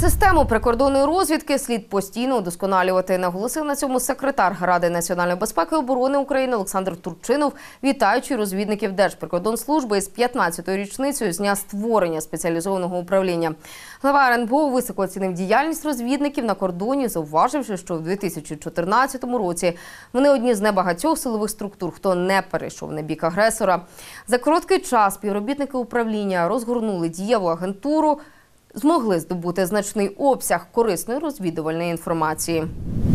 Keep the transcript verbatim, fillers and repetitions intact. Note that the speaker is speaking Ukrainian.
Систему прикордонної розвідки слід постійно удосконалювати, наголосив на цьому секретар Ради національної безпеки і оборони України Олександр Турчинов, вітаючи розвідників Держприкордонслужби із п'ятнадцятою річницею з дня створення спеціалізованого управління. Глава ар ен бе о високо оцінив діяльність розвідників на кордоні, зауваживши, що в дві тисячі чотирнадцятому році вони одні з небагатьох силових структур, хто не перейшов на бік агресора. За короткий час співробітники управління розгорнули дієву агентуру, змогли здобути значний обсяг корисної розвідувальної інформації.